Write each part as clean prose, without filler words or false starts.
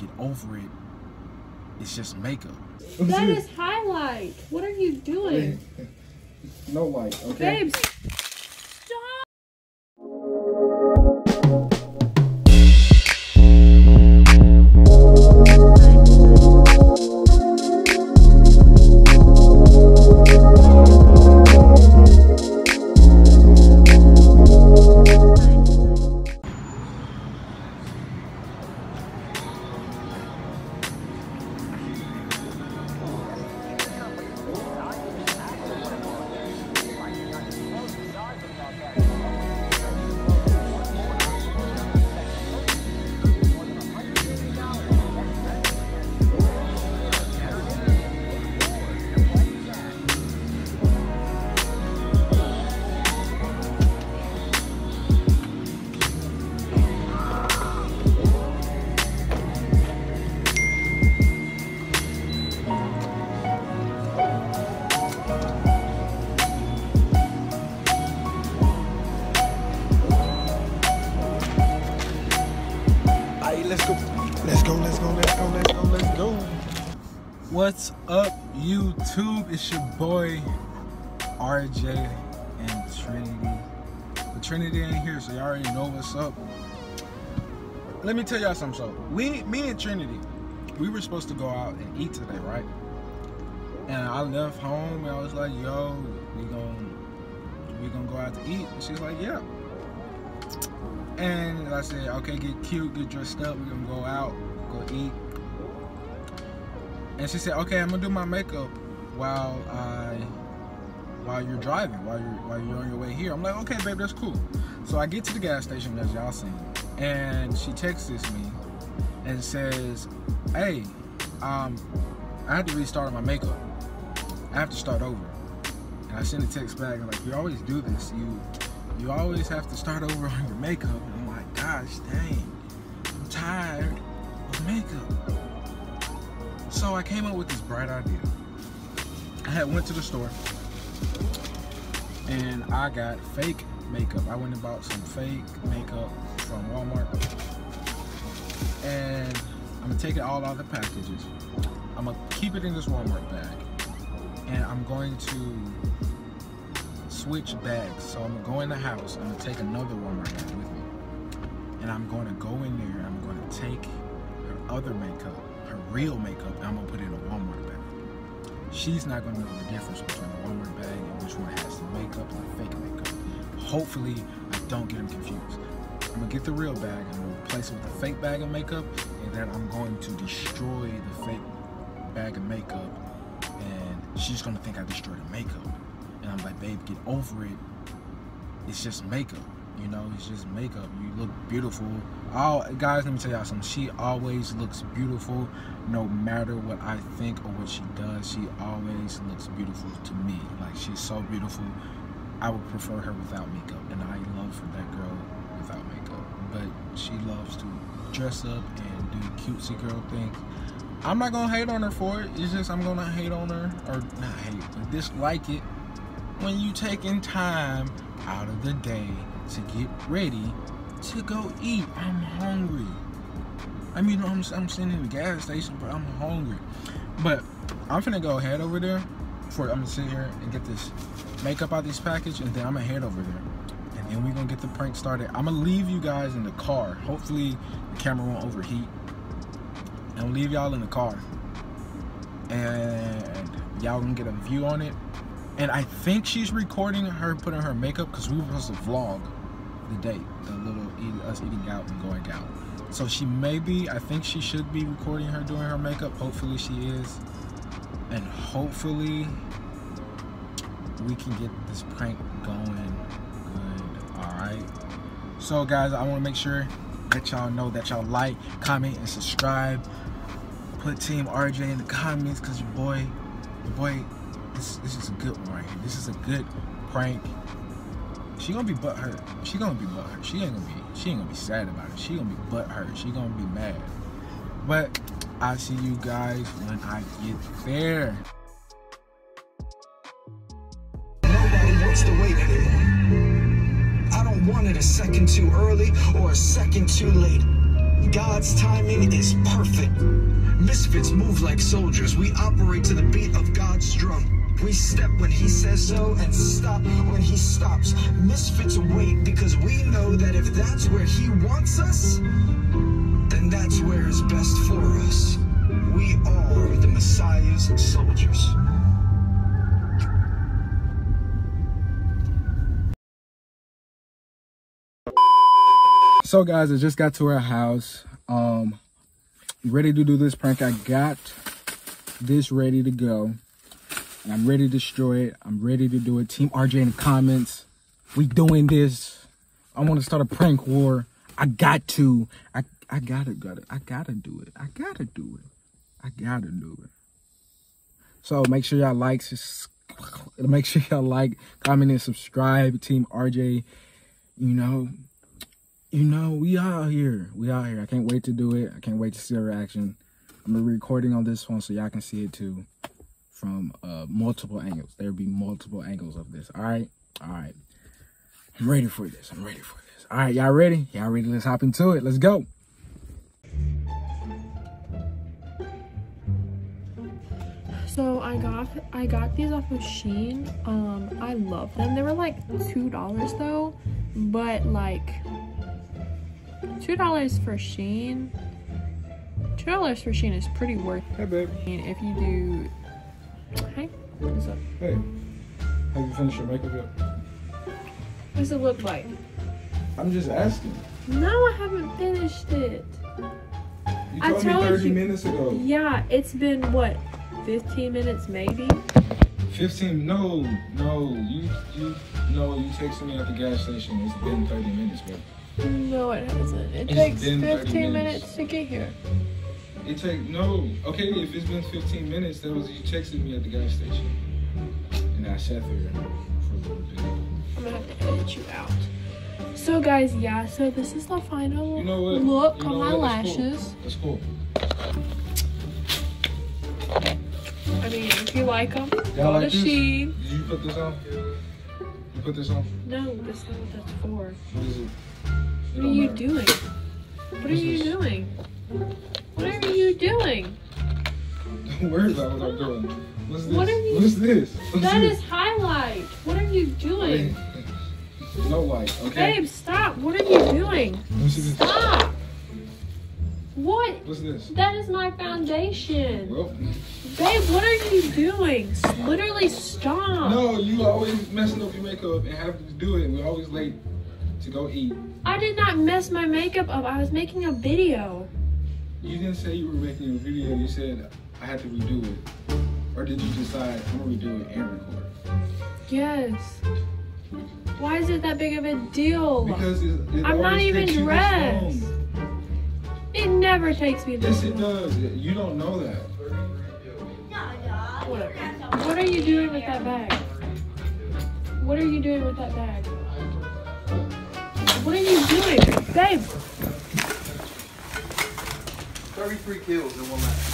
get over it. It's just makeup. That is highlight. What are you doing? No light, okay? Babes. Let's go. What's up, YouTube? It's your boy RJ and Trinity. But Trinity ain't here, so you already know what's up. Let me tell y'all something. So me and Trinity, we were supposed to go out and eat today, right? And I left home and I was like, yo, we gonna go out to eat. And she's like, yeah. And I said, okay, get cute, get dressed up, we're gonna go out, go eat. And she said, okay, I'm gonna do my makeup while you're driving, while you're on your way here. I'm like, okay, babe, that's cool. So I get to the gas station, as y'all seen, and she texts me and says, hey, I had to restart my makeup. I have to start over. And I sent a text back, and like, you always do this. You always have to start over on your makeup. And I'm like, gosh, dang, I'm tired of makeup. So I came up with this bright idea. I went to the store and I got fake makeup. I went and bought some fake makeup from Walmart. And I'm gonna take it all out of the packages. I'm gonna keep it in this Walmart bag. And I'm going to switch bags. So I'm gonna go in the house, I'm gonna take another Walmart bag with me, and I'm gonna go in there and I'm gonna take her other makeup, her real makeup, and I'm gonna put it in a Walmart bag. She's not gonna know the difference between a Walmart bag and which one has the makeup and the fake makeup. Hopefully I don't get them confused. I'm gonna get the real bag, I'm gonna replace it with the fake bag of makeup, and then I'm going to destroy the fake bag of makeup, and she's gonna think I destroyed the makeup. And I'm like, babe, get over it. It's just makeup, you know, it's just makeup. You look beautiful. Guys, let me tell y'all something. She always looks beautiful, no matter what I think or what she does. She always looks beautiful to me. Like, she's so beautiful. I would prefer her without makeup, and I love for that girl without makeup. But she loves to dress up and do cutesy girl things. I'm not gonna hate on her for it. It's just I'm gonna hate on her, or not hate, but dislike it when you taking time out of the day to get ready to go eat. I'm hungry. I mean, I'm sitting in the gas station, but I'm hungry. But I'm finna go head over there. I'm gonna sit here and get this makeup out of this package, and then I'm gonna head over there. And then we're gonna get the prank started. I'm gonna leave you guys in the car. Hopefully the camera won't overheat. And I'll leave y'all in the car. And y'all gonna get a view on it. And I think she's recording her putting her makeup, because we were supposed to vlog the date, the little us eating out and going out. So she may be, I think she should be recording her doing her makeup. Hopefully she is. And hopefully we can get this prank going good. Alright. So guys, I want to make sure that y'all know that y'all like, comment, and subscribe. Put Team RJ in the comments, because your boy, this is a good one right here. This is a good prank. She gonna be butthurt. She gonna be butthurt. She ain't gonna be sad about it. She gonna be butthurt. She gonna be mad. But I'll see you guys when I get there. Nobody wants to wait anymore. I don't want it a second too early or a second too late. God's timing is perfect. Misfits move like soldiers. We operate to the beat of God's drum. We step when he says so and stop when he stops. Misfits wait because we know that if that's where he wants us, then that's where is best for us. We are the Messiah's soldiers. So guys, I just got to our house. Ready to do this prank. I got this ready to go. And I'm ready to destroy it. I'm ready to do it. Team RJ in the comments. We doing this. I want to start a prank war. I got to. I gotta do it. I gotta do it. I gotta do it. So make sure y'all like, comment, and subscribe. Team RJ, you know, we out here. I can't wait to do it. I can't wait to see a reaction. I'm gonna be recording on this one so y'all can see it too from multiple angles. There'll be multiple angles of this. All right. I'm ready for this. All right, y'all ready? Let's hop into it. Let's go. So I got these off of Shein. I love them. They were like $2 though, but like $2 for Shein. $2 for Shein is pretty worth it. Hey, babe. If you do, hey, what's up? Hey, have you finished your makeup yet? What does it look like? I'm just asking. No, I haven't finished it. You told me 30 minutes ago. Yeah, it's been what, 15 minutes maybe? 15? No, you texted me at the gas station. It's been 30 minutes, bro. No, it hasn't. It It's takes been 15 minutes to get here. Okay, if it's been 15 minutes, that was you texted me at the gas station. And I sat there for a little bit. I'm gonna have to edit you out. So guys, yeah, so this is the final look on my lashes. That's cool. I mean, if you like them, Y'all go like to this? Shein. Did you put this on? You put this on? No, that's not what that's for. What is it? What are you doing? What are you doing? What are you doing? Don't worry about what I'm doing. What's this? What are you- What's this? That is highlight. What are you doing? No light, okay? Babe, stop. What are you doing? Let me see this. Stop. What? What's this? That is my foundation. Well, Babe, what are you doing? Literally stop. no, you always messing up your makeup and having to do it. We're always late to go eat. I did not mess my makeup up. I was making a video. You didn't say you were making a video. You said I had to redo it. Or did you decide I'm gonna redo it and record? Yes. Why is it that big of a deal? Because it I'm not always even takes you this dressed. long. It never takes me this Yes, it long. does. You don't know that. Whatever. What are you doing with that bag? What are you doing with that bag? What are you doing? Babe! 33 kills in one match.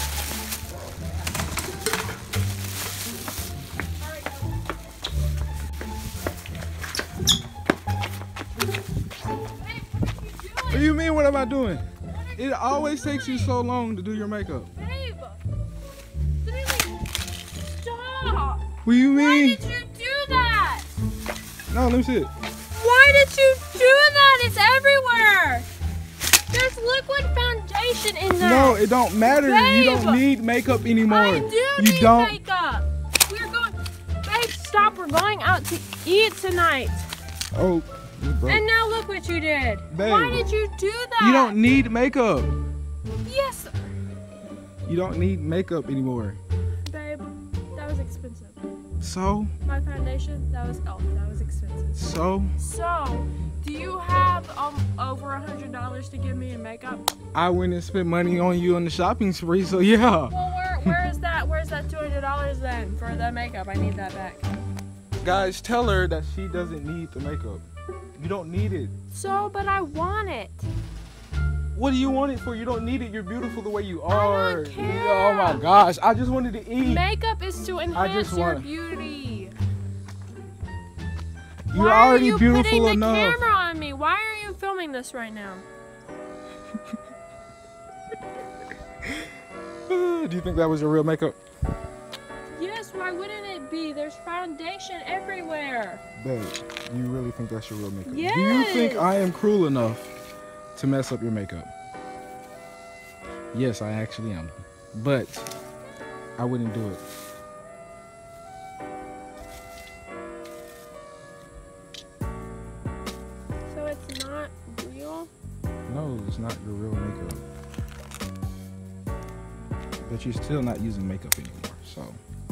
What do you mean, what am I doing? It always takes you so long to do your makeup. Babe! Literally, stop! What do you Why mean? did you do that? No, let me see it. Why did you do that? It's everywhere! There's liquid foundation in there! No, it don't matter. You Babe! don't need makeup anymore. I do you need don't. makeup! We're going... Babe, stop! We're going out to eat tonight! Oh, you broke. And now look what you did! Babe. Why did you do that? You don't need makeup. Yes! You don't need makeup anymore. Babe, that was expensive. So, My foundation, that was expensive. so, So, do you have over $100 to give me in makeup? I went and spent money on you on the shopping spree, so yeah. Well, where is that? Where's that $200 then for the makeup? I need that back. Guys, tell her that she doesn't need the makeup. You don't need it. So, but I want it. What do you want it for? You don't need it. You're beautiful the way you I are. don't care. Oh my gosh. I just wanted to eat. Makeup is to enhance just your wanna- beauty. You're Why already are you beautiful putting the enough. camera on me? Why are you filming this right now? Do you think that was your real makeup? Yes, why wouldn't it be? There's foundation everywhere. Babe, you really think that's your real makeup? Yes. Do you think I am cruel enough to mess up your makeup? Yes, I actually am. But I wouldn't do it. So it's not real? No, it's not your real makeup. But you're still not using makeup anymore, so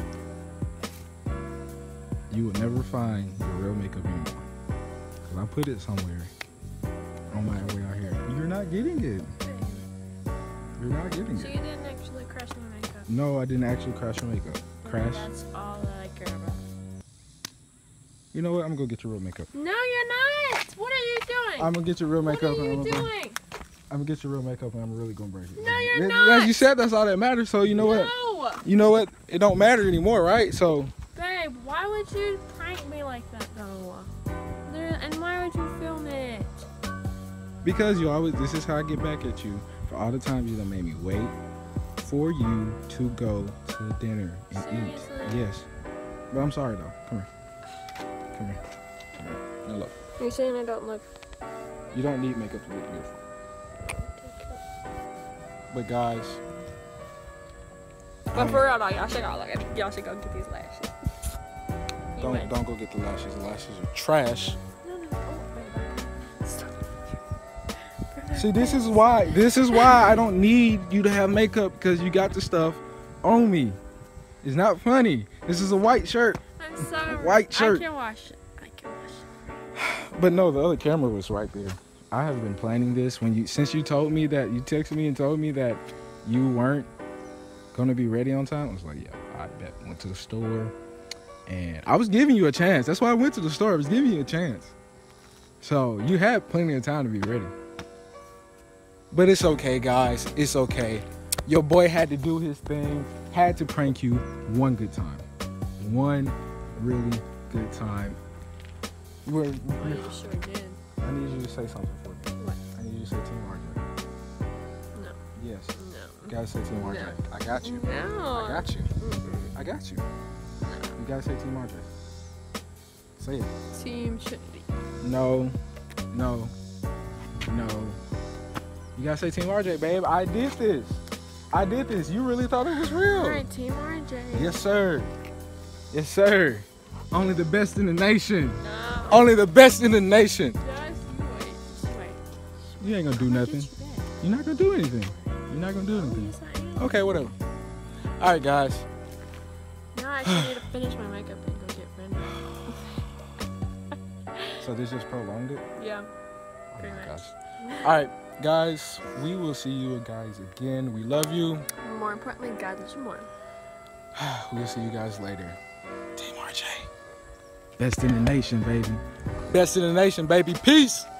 you will never find your real makeup anymore. Cause I put it somewhere on my way out here. You're not getting it. You're not getting So it. you didn't actually crash my makeup? No, I didn't actually crash your makeup. Crash? That's all that I care about. You know what? I'm gonna go get your real makeup. No, you're not! What are you doing? I'm gonna get your real makeup. What are you and doing? I'm gonna get your real makeup and I'm really gonna break it. No, you're As not. you said, that's all that matters. So you know what? No! You know what? It don't matter anymore, right? So Babe, why would you prank me like that though? And why would you film it? because you always, this is how I get back at you for all the times you done made me wait for you to go to dinner and eat. Seriously? Yes. But I'm sorry though. Come here. Come here. Come here. Now look. You're saying I don't look. You don't need makeup to look beautiful. But guys, But for real though, y'all should go get these lashes. don't go get the lashes. The lashes are trash. No. Oh, wait. Stop. See, this is why I don't need you to have makeup, because you got the stuff on me. It's not funny. This is a white shirt. I'm sorry. White shirt. I can wash it. But no, the other camera was right there. I have been planning this since you told me that, you texted me and told me that you weren't gonna be ready on time. I was like, yeah, I bet. Went to the store and I was giving you a chance. That's why I went to the store. I was giving you a chance. So you had plenty of time to be ready. But it's okay, guys. It's okay. Your boy had to do his thing. Had to prank you one good time. One really good time. Oh, you sure did. I need you to say something for me. What? I need you to say Team RJ. No. Yes. No. You gotta say Team RJ. No. I got you. No. I got you. Mm-mm. I got you. You gotta say Team RJ. Say it. Team Trinity. No. No. No. You gotta say Team RJ, babe. I did this. I did this. You really thought it was real. Alright, Team RJ. Yes, sir. Yes, sir. Only the best in the nation. No. Only the best in the nation. Just wait. You ain't gonna do nothing. You're not gonna do anything. You're not gonna do anything. Yes, I am. Okay, whatever. All right, guys. Now I actually need to finish my makeup and go get ready. So this just prolonged it? Yeah. Oh Pretty my much. gosh. All right, guys. We will see you guys again. We love you. More importantly, God loves you more. We'll see you guys later. Team RJ. Best in the nation, baby. Best in the nation, baby. Peace.